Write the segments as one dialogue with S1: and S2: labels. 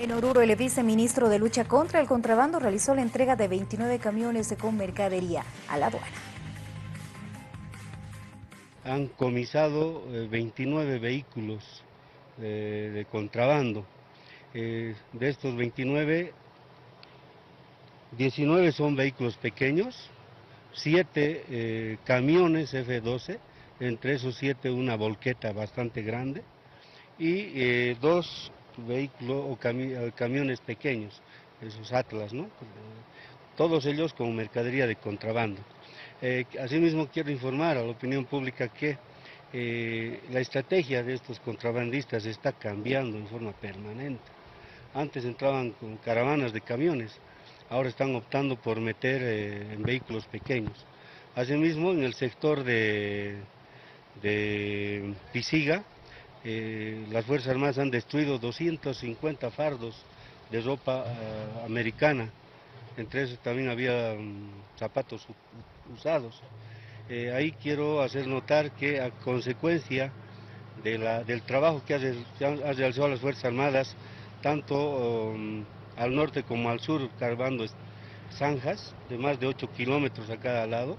S1: En Oruro, el viceministro de Lucha contra el Contrabando realizó la entrega de 29 camiones con mercadería a la aduana.
S2: Han comisado 29 vehículos de contrabando. De estos 29, 19 son vehículos pequeños, 7 camiones F12, entre esos 7 una volqueta bastante grande y 2 vehículos o camiones pequeños, esos Atlas, ¿no? Todos ellos con mercadería de contrabando. Asimismo quiero informar a la opinión pública que la estrategia de estos contrabandistas está cambiando en forma permanente. Antes entraban con caravanas de camiones, ahora están optando por meter en vehículos pequeños. Asimismo, en el sector de Pisiga, las Fuerzas Armadas han destruido 250 fardos de ropa americana, entre esos también había zapatos usados. Ahí quiero hacer notar que a consecuencia del trabajo que han realizado las Fuerzas Armadas, tanto al norte como al sur, cavando zanjas de más de 8 kilómetros a cada lado,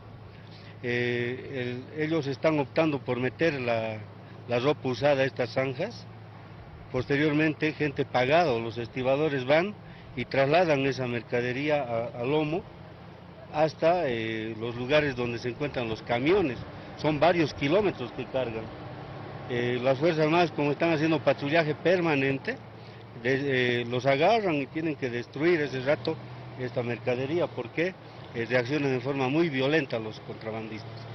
S2: ellos están optando por meter la ropa usada a estas zanjas. Posteriormente, gente pagada, los estibadores van y trasladan esa mercadería a lomo hasta los lugares donde se encuentran los camiones. Son varios kilómetros que cargan. Las Fuerzas Armadas, como están haciendo patrullaje permanente, los agarran y tienen que destruir ese rato esta mercadería porque reaccionan de forma muy violenta los contrabandistas.